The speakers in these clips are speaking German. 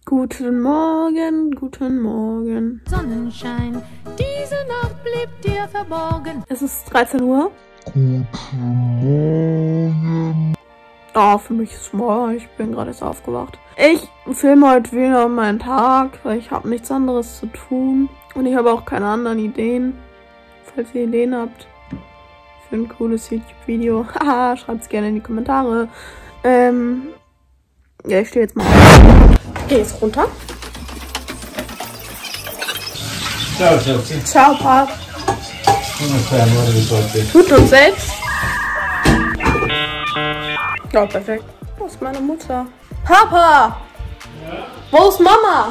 Guten Morgen, guten Morgen. Sonnenschein, diese Nacht blieb dir verborgen. Es ist 13 Uhr. Guten Morgen. Oh, für mich ist es morgen. Ich bin gerade erst aufgewacht. Ich filme heute wieder meinen Tag, weil ich habe nichts anderes zu tun. Und ich habe auch keine anderen Ideen. Falls ihr Ideen habt für ein cooles YouTube-Video, haha, schreibt es gerne in die Kommentare. Ja, ich stehe jetzt mal auf. Geh jetzt runter. Ciao, Schatzi. Ciao, Pap. Tut Tut uns selbst. Ja, perfekt. Wo ist meine Mutter? Papa! Ja? Wo ist Mama?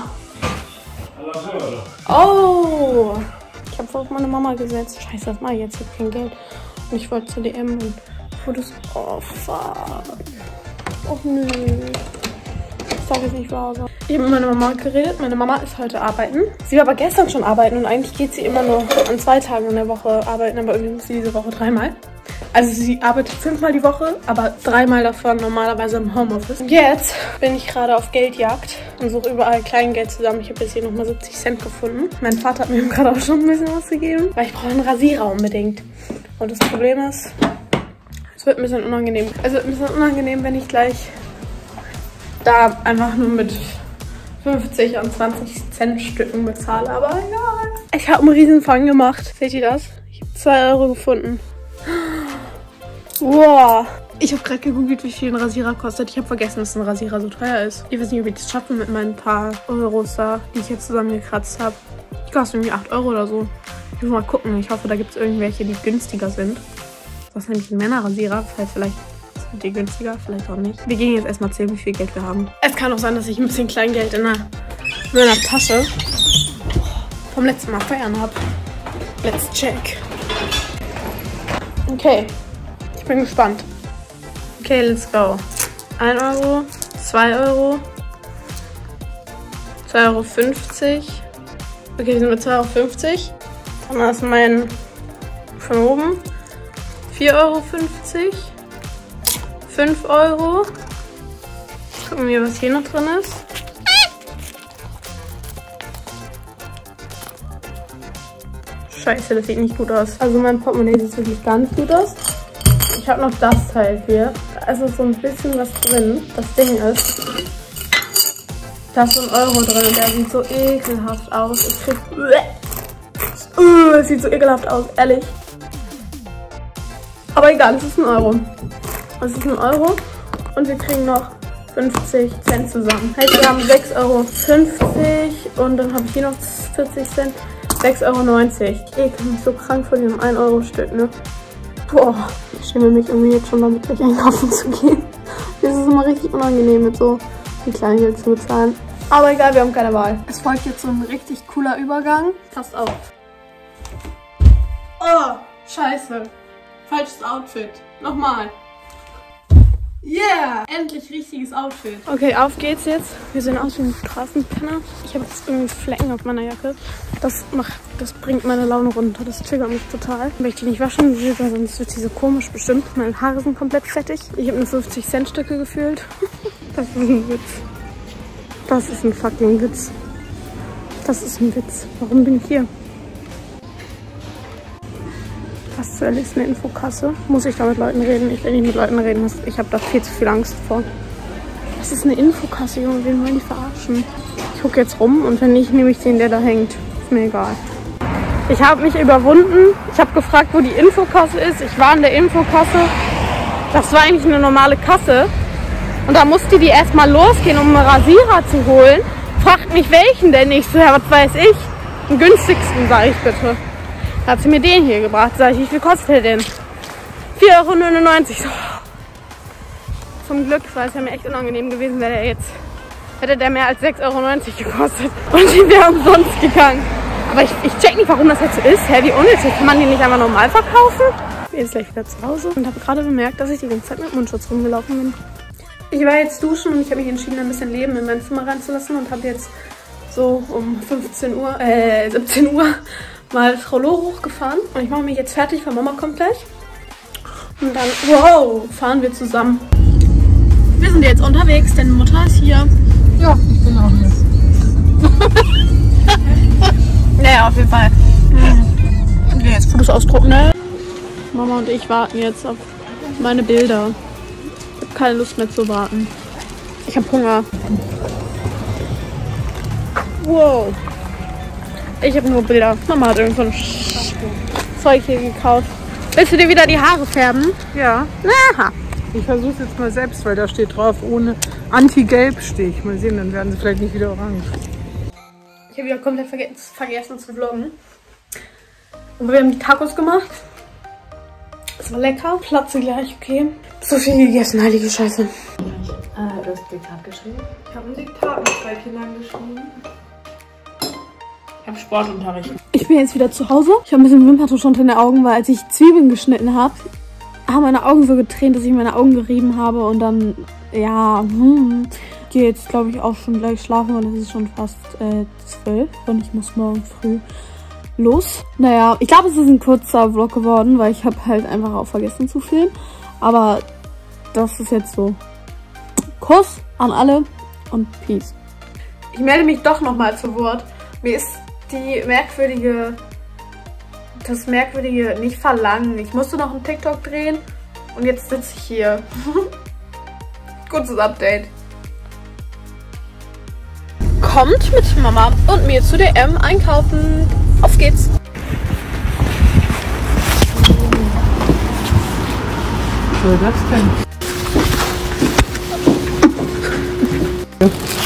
Oh! Ich habe auf meine Mama gesetzt. Scheiße, was mache ich jetzt? Ich habe kein Geld. Und ich wollte zur DM und Fotos. Oh, fuck. Oh, nö. Ich sage jetzt nicht wahr. Ich habe mit meiner Mama geredet. Meine Mama ist heute arbeiten. Sie war aber gestern schon arbeiten und eigentlich geht sie immer nur an 2 Tagen in der Woche arbeiten, aber irgendwie muss sie diese Woche 3-mal. Also sie arbeitet 5-mal die Woche, aber 3-mal davon normalerweise im Homeoffice. Und jetzt bin ich gerade auf Geldjagd und suche überall Kleingeld zusammen. Ich habe jetzt hier nochmal 70 Cent gefunden. Mein Vater hat mir gerade auch schon ein bisschen was gegeben, weil ich brauche einen Rasierer unbedingt. Und das Problem ist, es wird ein bisschen unangenehm. Es wird ein bisschen unangenehm, wenn ich gleich da einfach nur mit 50 und 20 Cent Stücken bezahle, aber egal. Ich habe einen Riesenfang gemacht. Seht ihr das? Ich habe 2 Euro gefunden. Wow. Ich habe gerade gegoogelt, wie viel ein Rasierer kostet. Ich habe vergessen, dass ein Rasierer so teuer ist. Ich weiß nicht, ob ich das schaffe mit meinen paar Euros da, die ich jetzt zusammengekratzt habe. Die kosten irgendwie 8 Euro oder so. Ich muss mal gucken. Ich hoffe, da gibt es irgendwelche, die günstiger sind. Das ist nämlich ein Männerrasierer. Vielleicht sind die günstiger, vielleicht auch nicht. Wir gehen jetzt erstmal zählen, wie viel Geld wir haben. Es kann auch sein, dass ich ein bisschen Kleingeld in meiner Tasche vom letzten Mal feiern habe. Let's check. Okay. Ich bin gespannt. Okay, let's go. 1 Euro, 2 Euro, 2,50 Euro. Okay, wir sind mit 2,50 Euro. Dann ist mein von oben 4,50 Euro. 5 Euro. Gucken wir, was hier noch drin ist. Scheiße, das sieht nicht gut aus. Also mein Portemonnaie sieht wirklich gar nicht gut aus. Ich habe noch das Teil hier. Da ist so ein bisschen was drin. Das Ding ist, da ist so 1 Euro drin und der sieht so ekelhaft aus. Ich krieg... Es sieht so ekelhaft aus, ehrlich. Aber egal, es ist 1 Euro. Es ist 1 Euro und wir kriegen noch 50 Cent zusammen. Heißt, wir haben 6,50 Euro und dann habe ich hier noch 40 Cent. 6,90 Euro. Ich ekel mich so krank von dem 1 Euro Stück, ne? Boah, ich schäme mich irgendwie jetzt schon damit, gleich einkaufen zu gehen. Das ist immer richtig unangenehm, mit so viel Kleingeld zu bezahlen. Aber egal, wir haben keine Wahl. Es folgt jetzt so ein richtig cooler Übergang. Passt auf. Oh, scheiße. Falsches Outfit. Nochmal. Yeah! Endlich richtiges Outfit. Okay, auf geht's jetzt. Wir sehen aus wie ein Straßenpenner. Ich habe jetzt irgendwie Flecken auf meiner Jacke. Das bringt meine Laune runter. Das triggert mich total. Wenn ich die nicht waschen will, sonst wird sie so komisch bestimmt. Meine Haare sind komplett fettig. Ich habe nur 50 Cent Stücke gefühlt. Das ist ein Witz. Das ist ein fucking Witz. Das ist ein Witz. Warum bin ich hier? Was zur Hölle ist eine Infokasse? Muss ich da mit Leuten reden? Ich will nicht mit Leuten reden. Ich habe da viel zu viel Angst vor. Was ist eine Infokasse, Junge? Wen wollen die verarschen? Ich gucke jetzt rum und wenn nicht, nehme ich den, der da hängt. Ist mir egal. Ich habe mich überwunden. Ich habe gefragt, wo die Infokasse ist. Ich war in der Infokasse. Das war eigentlich eine normale Kasse. Und da musste die erstmal losgehen, um einen Rasierer zu holen. Fragt mich, welchen denn? Ich so, ja, was weiß ich? Den günstigsten, sage ich bitte. Da hat sie mir den hier gebracht. Sag ich, wie viel kostet der denn? 4,99 Euro. So. Zum Glück, weil es ja mir echt unangenehm gewesen wäre, hätte der mehr als 6,90 Euro gekostet. Und die wäre umsonst gegangen. Aber ich check nicht, warum das jetzt so ist. Hä, wie unnötig. Kann man die nicht einfach normal verkaufen? Ich bin jetzt gleich wieder zu Hause und habe gerade bemerkt, dass ich die ganze Zeit mit Mundschutz rumgelaufen bin. Ich war jetzt duschen und ich habe mich entschieden, ein bisschen Leben in mein Zimmer reinzulassen und habe jetzt so um 17 Uhr mal Frau Lo hochgefahren. Und ich mache mich jetzt fertig, weil Mama kommt gleich. Und dann, wow, fahren wir zusammen. Wir sind jetzt unterwegs, denn Mutter ist hier. Ja, ich bin auch hier. jeden Fall. Okay, jetzt Fotos ausdrucken, ne? Mama und ich warten jetzt auf meine Bilder. Ich habe keine Lust mehr zu warten. Ich habe Hunger. Wow. Ich habe nur Bilder. Mama hat irgend so ein Zeug hier gekauft. Willst du dir wieder die Haare färben? Ja. Aha. Ich versuche es jetzt mal selbst, weil da steht drauf, ohne Anti-Gelb-Stich. Mal sehen, dann werden sie vielleicht nicht wieder orange. Ich habe wieder komplett vergessen zu vloggen. Und wir haben die Tacos gemacht. Es war lecker. Platze gleich, okay. So viel gegessen, heilige Scheiße. Du hast Diktat geschrieben? Ich habe ein Diktat mit 2 Kindern geschrieben. Ich habe Sportunterricht. Ich bin jetzt wieder zu Hause. Ich habe ein bisschen Wimperntusch unter den Augen, weil als ich Zwiebeln geschnitten habe, haben meine Augen so getränt, dass ich meine Augen gerieben habe. Und dann, ja, ich gehe jetzt, glaube ich, auch schon gleich schlafen, weil es ist schon fast 12 und ich muss morgen früh los. Naja, ich glaube, es ist ein kurzer Vlog geworden, weil ich habe halt einfach auch vergessen zu filmen. Aber das ist jetzt so. Kuss an alle und Peace. Ich melde mich doch nochmal zu Wort. Mir ist das merkwürdige nicht Verlangen. Ich musste noch einen TikTok drehen und jetzt sitze ich hier. Kurzes Update. Kommt mit Mama und mir zu DM einkaufen. Auf geht's. Was soll das denn?